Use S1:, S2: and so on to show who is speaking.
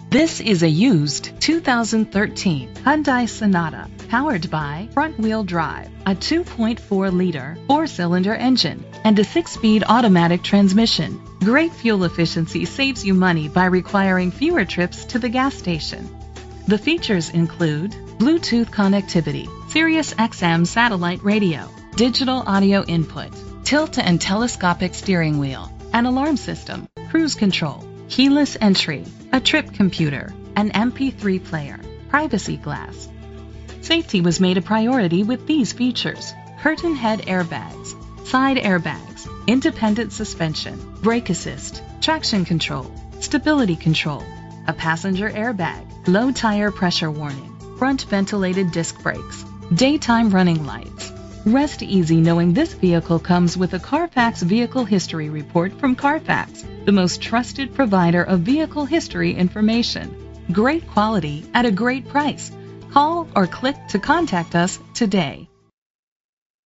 S1: This is a used 2013 Hyundai Sonata, powered by front-wheel drive, a 2.4-liter four-cylinder engine, and a 6-speed automatic transmission. Great fuel efficiency saves you money by requiring fewer trips to the gas station. The features include Bluetooth connectivity, Sirius XM satellite radio, digital audio input, tilt and telescopic steering wheel, an alarm system, cruise control, keyless entry, a trip computer, an MP3 player, privacy glass. Safety was made a priority with these features: curtain head airbags, side airbags, independent suspension, brake assist, traction control, stability control, a passenger airbag, low tire pressure warning, front ventilated disc brakes, daytime running lights. Rest easy knowing this vehicle comes with a Carfax Vehicle History Report from Carfax, the most trusted provider of vehicle history information. Great quality at a great price. Call or click to contact us today.